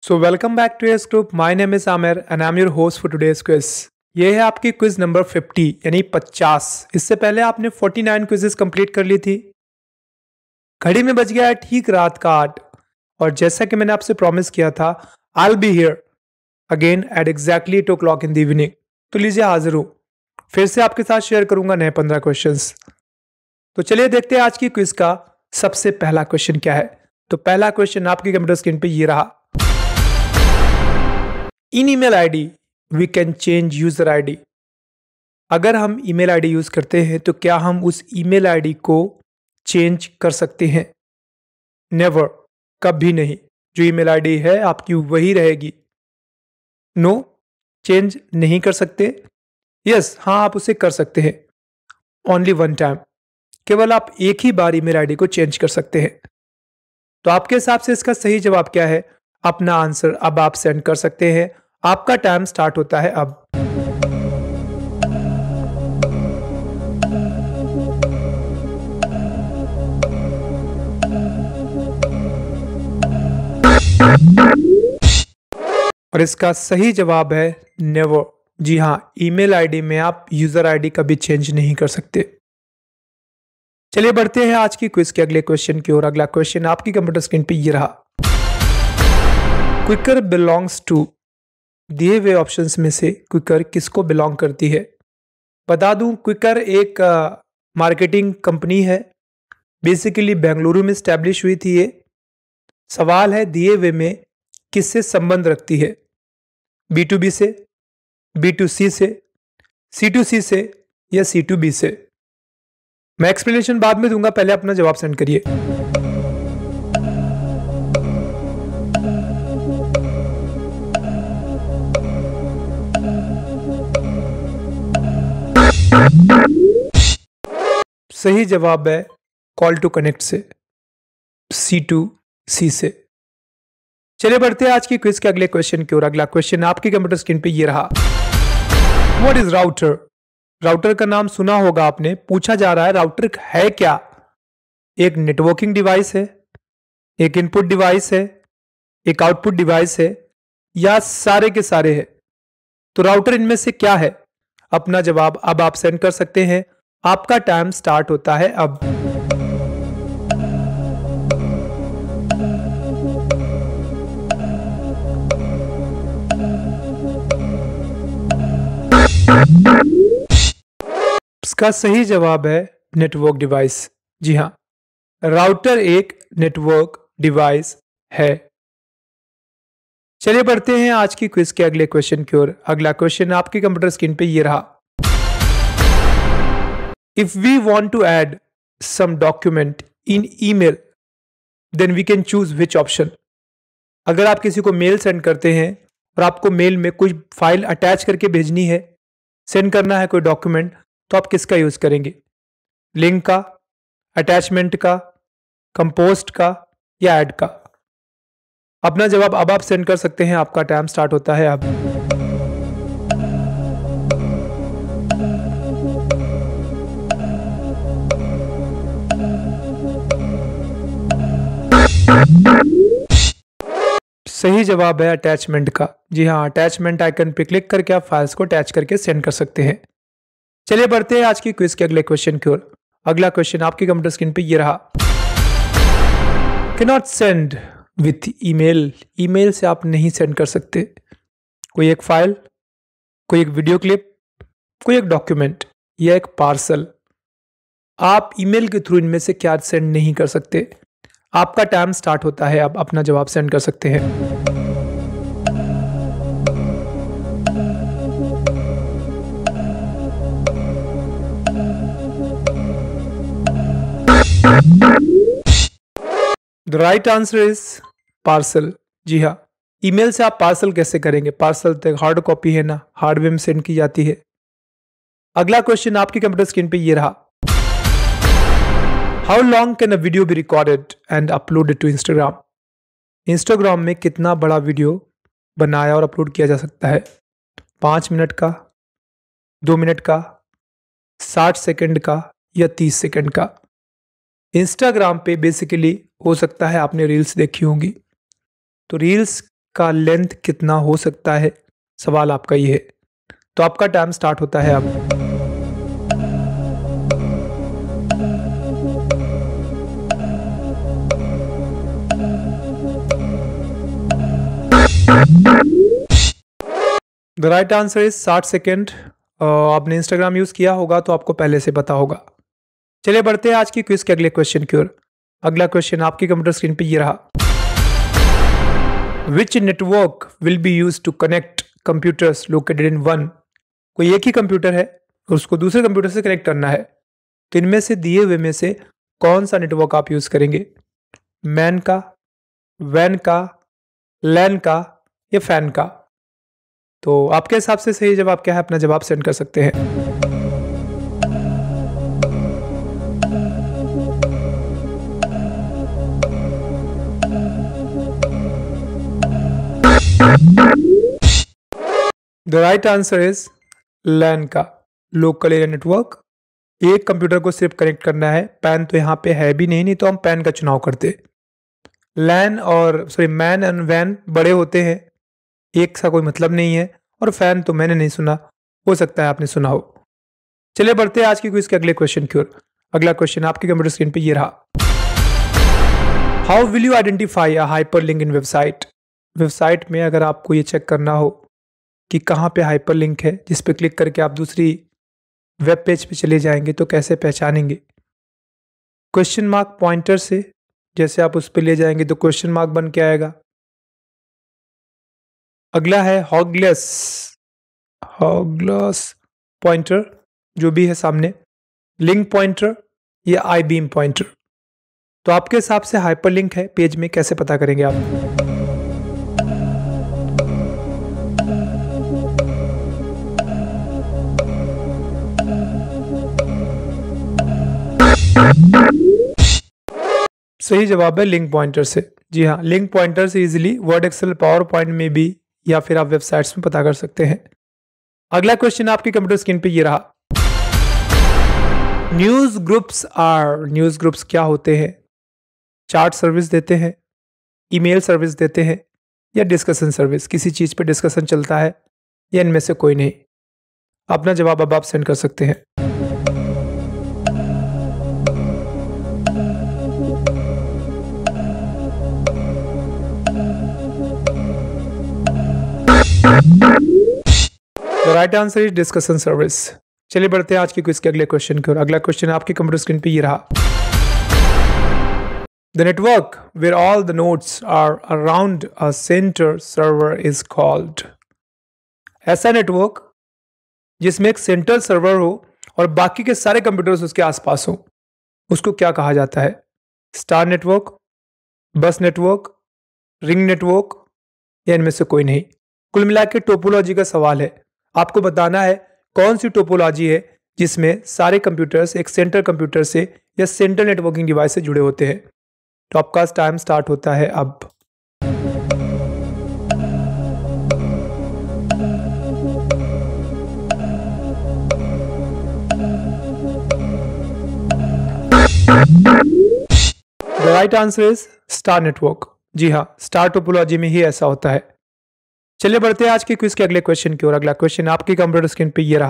So welcome back to S group. My name is Aamir and I am your host for today's quiz. ये है आपकी quiz number 50 यानी 50। इससे पहले आपने 49 क्विजेस कंप्लीट कर ली थी। घड़ी में बज गया है ठीक रात का 8 और जैसा कि मैंने आपसे प्रॉमिस किया था I will be here again at exactly 8 o'clock in the evening. तो लीजिए हाजिर हूँ, फिर से आपके साथ शेयर करूंगा नए 15 क्वेश्चंस। तो चलिए देखते हैं आज की क्विज का सबसे पहला क्वेश्चन क्या है। तो पहला क्वेश्चन आपकी कंप्यूटर स्क्रीन पे ये रहा। In email ID we can change user ID. अगर हम ईमेल आईडी यूज करते हैं तो क्या हम उस ईमेल आईडी को चेंज कर सकते हैं? नेवर, कभी नहीं। जो ईमेल आईडी है आपकी वही रहेगी। नो, चेंज नहीं कर सकते। यस, हाँ आप उसे कर सकते हैं। ओनली वन टाइम, केवल आप एक ही बार ईमेल आईडी को चेंज कर सकते हैं। तो आपके हिसाब से इसका सही जवाब क्या है? अपना आंसर अब आप सेंड कर सकते हैं। आपका टाइम स्टार्ट होता है अब। और इसका सही जवाब है नेवर। जी हाँ, ईमेल आईडी में आप यूजर आईडी कभी चेंज नहीं कर सकते। चलिए बढ़ते हैं आज की क्विज के अगले क्वेश्चन की ओर। अगला क्वेश्चन आपकी कंप्यूटर स्क्रीन पे ये रहा। क्विकर बिलोंग्स टू, दिए हुए ऑप्शंस में से क्विकर किसको बिलोंग करती है? बता दूं, क्विकर एक मार्केटिंग कंपनी है। बेसिकली बेंगलुरु में स्टैब्लिश हुई थी ये। सवाल है दिए हुए में किससे संबंध रखती है? B2B से, B2C से, C2C से या C2B से? मैं एक्सप्लेनेशन बाद में दूंगा, पहले अपना जवाब सेंड करिए। सही जवाब है कॉल टू कनेक्ट से, C2C से। चलिए बढ़ते हैं आज की क्विज के अगले क्वेश्चन की ओर। अगला क्वेश्चन आपकी कंप्यूटर स्क्रीन पे ये रहा। What is router? राउटर का नाम सुना होगा आपने। पूछा जा रहा है राउटर है क्या? एक नेटवर्किंग डिवाइस है, एक इनपुट डिवाइस है, एक आउटपुट डिवाइस है, या सारे के सारे है? तो राउटर इनमें से क्या है? अपना जवाब अब आप सेंड कर सकते हैं। आपका टाइम स्टार्ट होता है अब। इसका सही जवाब है नेटवर्क डिवाइस। जी हाँ, राउटर एक नेटवर्क डिवाइस है। चलिए बढ़ते हैं आज की क्विज के अगले क्वेश्चन की ओर। अगला क्वेश्चन आपकी कंप्यूटर स्क्रीन पे ये रहा। If we want to add some document in email then we can choose which option? अगर आप किसी को मेल सेंड करते हैं और आपको मेल में कोई फाइल अटैच करके भेजनी है, सेंड करना है कोई डॉक्यूमेंट, तो आप किसका यूज करेंगे? लिंक का, अटैचमेंट का, कंपोस्ट का या ऐड का? अपना जवाब अब आप सेंड कर सकते हैं। आपका टाइम स्टार्ट होता है अब। सही जवाब है अटैचमेंट का। जी हाँ, अटैचमेंट आइकन पे क्लिक करके आप फाइल्स को अटैच करके सेंड कर सकते हैं। चलिए बढ़ते हैं आज की क्विज के अगले क्वेश्चन की ओर। अगला क्वेश्चन आपकी कंप्यूटर स्क्रीन पे ये रहा। Can not send with email. Email से आप नहीं सेंड कर सकते कोई एक फाइल, कोई एक वीडियो क्लिप, कोई एक डॉक्यूमेंट या एक पार्सल। आप ईमेल के थ्रू इनमें से क्या सेंड नहीं कर सकते? आपका टाइम स्टार्ट होता है अब। अपना जवाब सेंड कर सकते हैं। The right answer is parcel. जी हाँ, ईमेल से आप पार्सल कैसे करेंगे? पार्सल तक हार्ड कॉपी है ना, हार्डवेयर में सेंड की जाती है। अगला क्वेश्चन आपकी कंप्यूटर स्क्रीन पे ये रहा। How long can a video be recorded and uploaded to Instagram? Instagram में कितना बड़ा वीडियो बनाया और अपलोड किया जा सकता है? 5 मिनट का, 2 मिनट का, 60 सेकंड का या 30 सेकंड का? इंस्टाग्राम पे बेसिकली हो सकता है आपने रील्स देखी होंगी, तो रील्स का लेंथ कितना हो सकता है? सवाल आपका ये है। तो आपका टाइम स्टार्ट होता है अब। The right answer is 60 second. आपने इंस्टाग्राम यूज किया होगा तो आपको पहले से पता होगा। चलिए बढ़ते हैं आज की क्विज के अगले क्वेश्चन की ओर। अगला क्वेश्चन आपकी कंप्यूटर स्क्रीन पे ये रहा। Which network will be use to connect computers located in one? कोई एक ही कंप्यूटर है और उसको दूसरे कंप्यूटर से कनेक्ट करना है, तो इनमें से दिए हुए में से कौन सा नेटवर्क आप यूज करेंगे? मैन का, वैन का, लैन का या फैन का? तो आपके हिसाब से सही जवाब क्या है? अपना जवाब सेंड कर सकते हैं। The right answer is LAN का, लोकल एरिया नेटवर्क। एक कंप्यूटर को सिर्फ कनेक्ट करना है। पैन तो यहाँ पे है भी नहीं तो हम पैन का चुनाव करते। लैन और मैन एंड वैन बड़े होते हैं, एक सा कोई मतलब नहीं है। और फैन तो मैंने नहीं सुना, हो सकता है आपने सुना हो। चलिए बढ़ते हैं आज की क्विज के अगले क्वेश्चन की ओर। अगला क्वेश्चन आपके कंप्यूटर स्क्रीन पे ये रहा। How will you identify a hyperlink in website? Website में अगर आपको ये चेक करना हो कि कहाँ पे हाइपरलिंक है, जिस पे क्लिक करके आप दूसरी वेब पेज पे चले जाएंगे, तो कैसे पहचानेंगे? क्वेश्चन मार्क पॉइंटर से जैसे आप उस पे ले जाएंगे तो क्वेश्चन मार्क बन के आएगा। अगला है हॉगलेस पॉइंटर, जो भी है सामने, लिंक पॉइंटर या आई बीम पॉइंटर। तो आपके हिसाब से हाइपरलिंक है पेज में, कैसे पता करेंगे आप? सही जवाब है लिंक पॉइंटर से। जी हाँ, लिंक पॉइंटर से easily Word, Excel, PowerPoint में भी या फिर आप वेबसाइट्स में पता कर सकते हैं। अगला क्वेश्चन आपकी कंप्यूटर स्क्रीन पे ये रहा। न्यूज ग्रुप्स क्या होते हैं? चार्ट सर्विस देते हैं, ईमेल सर्विस देते हैं या डिस्कशन सर्विस? किसी चीज पे डिस्कशन चलता है या इनमें से कोई नहीं? अपना जवाब अब आप सेंड कर सकते हैं। The right answer is discussion service. चलिए बढ़ते हैं आज की क्विज के अगले क्वेश्चन की ओर। अगला क्वेश्चन आपके कंप्यूटर स्क्रीन पे ये रहा। The network where all the nodes are around a centre server is called? ऐसा नेटवर्क जिसमें एक सेंट्रल सर्वर हो और बाकी के सारे कंप्यूटर्स उसके आसपास हो, उसको क्या कहा जाता है? Star network, bus network, ring network या इनमें से कोई नहीं? कुल मिला के टोपोलॉजी का सवाल है। आपको बताना है कौन सी टोपोलॉजी है जिसमें सारे कंप्यूटर्स एक सेंट्रल कंप्यूटर से या सेंट्रल नेटवर्किंग डिवाइस से जुड़े होते हैं। तो आपका टाइम स्टार्ट होता है अब। The right answer is star network. जी हाँ, स्टार टोपोलॉजी में ही ऐसा होता है। चलिए बढ़ते हैं आज के क्विज के अगले क्वेश्चन की ओर। अगला क्वेश्चन आपकी कंप्यूटर स्क्रीन पे ये रहा।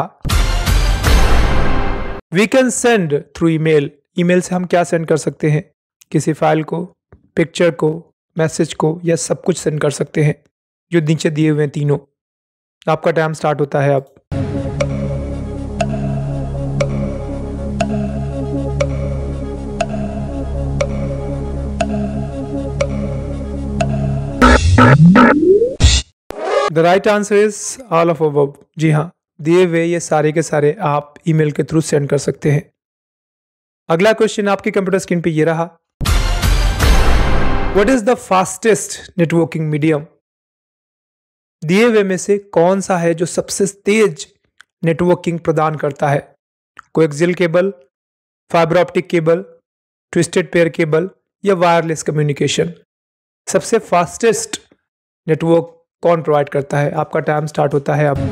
We can send through email. Email से हम क्या सेंड कर सकते हैं? किसी फाइल को, पिक्चर को, मैसेज को या सब कुछ सेंड कर सकते हैं, जो नीचे दिए हुए हैं तीनों। आपका टाइम स्टार्ट होता है अब। The right answer is all of above. जी हाँ, दिए हुए ये सारे के सारे आप ईमेल के थ्रू सेंड कर सकते हैं। अगला क्वेश्चन आपकी कंप्यूटर स्क्रीन पे ये रहा। What is the fastest networking medium? दिए हुए में से कौन सा है जो सबसे तेज नेटवर्किंग प्रदान करता है? Coaxial cable, fibre optic cable, twisted pair cable या वायरलेस कम्युनिकेशन? सबसे फास्टेस्ट नेटवर्क कौन प्रोवाइड करता है? आपका टाइम स्टार्ट होता है अब।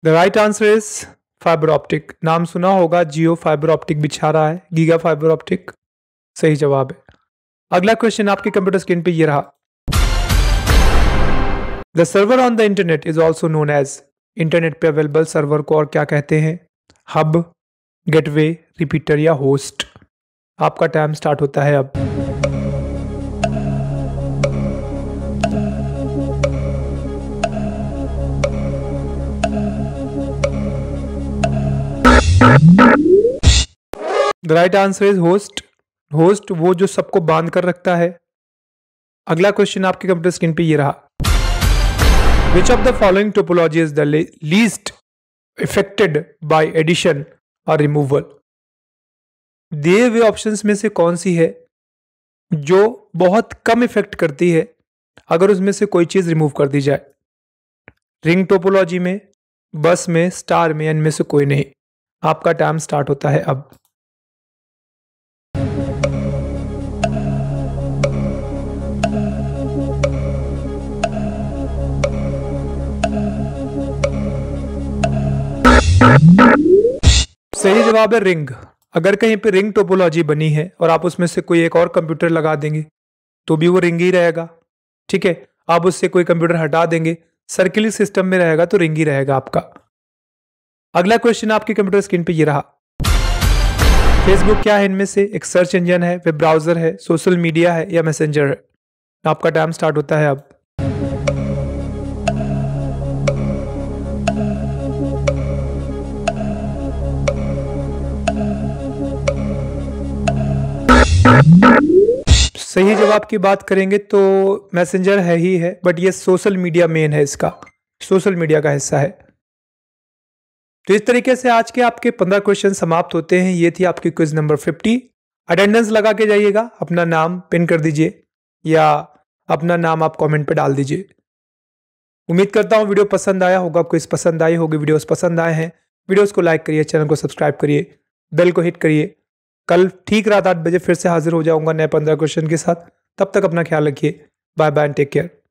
The right answer is fibre optic. नाम सुना होगा, जियो फाइबर ऑप्टिक बिछा रहा है, गीगा फाइबर ऑप्टिक सही जवाब है। अगला क्वेश्चन आपके कंप्यूटर स्क्रीन पे ये रहा। The server on the internet is also known as. Internet पे अवेलेबल सर्वर को और क्या कहते हैं? हब, गेटवे, रिपीटर या होस्ट। आपका टाइम स्टार्ट होता है अब। The right answer is host. Host वो जो सबको बांध कर रखता है। अगला क्वेश्चन आपके कंप्यूटर स्क्रीन पे ये रहा। Which of the following topology is the least effected by addition और रिमूवल? दिए हुए ऑप्शंस में से कौन सी है जो बहुत कम इफेक्ट करती है अगर उसमें से कोई चीज रिमूव कर दी जाए? रिंग टोपोलॉजी में, बस में, स्टार में, इनमें से कोई नहीं। आपका टाइम स्टार्ट होता है अब। सही जवाब है रिंग। अगर कहीं पे रिंग टोपोलॉजी बनी है और आप उसमें से कोई एक और कंप्यूटर लगा देंगे तो भी वो रिंग ही रहेगा। ठीक है, आप उससे कोई कंप्यूटर हटा देंगे, सर्कुलर सिस्टम में रहेगा तो रिंग ही रहेगा आपका। अगला क्वेश्चन आपके कंप्यूटर स्क्रीन पे ये रहा। फेसबुक क्या है इनमें से? एक सर्च इंजन है, वेब ब्राउजर है, सोशल मीडिया है या मैसेंजर है? आपका टाइम स्टार्ट होता है अब। सही जवाब की बात करेंगे तो मैसेंजर है ही है, बट ये सोशल मीडिया मेन है, इसका सोशल मीडिया का हिस्सा है। तो इस तरीके से आज के आपके 15 क्वेश्चन समाप्त होते हैं। ये थी आपकी क्विज नंबर 50। अटेंडेंस लगा के जाइएगा, अपना नाम पिन कर दीजिए या अपना नाम आप कमेंट पे डाल दीजिए। उम्मीद करता हूँ वीडियो पसंद आया होगा, क्विज पसंद आई होगी। वीडियोस पसंद आए हैं, वीडियोस को लाइक करिए, चैनल को सब्सक्राइब करिए, बेल को हिट करिए। कल ठीक रात 8 बजे फिर से हाजिर हो जाऊंगा नए 15 क्वेश्चन के साथ। तब तक अपना ख्याल रखिए। Bye bye and take care.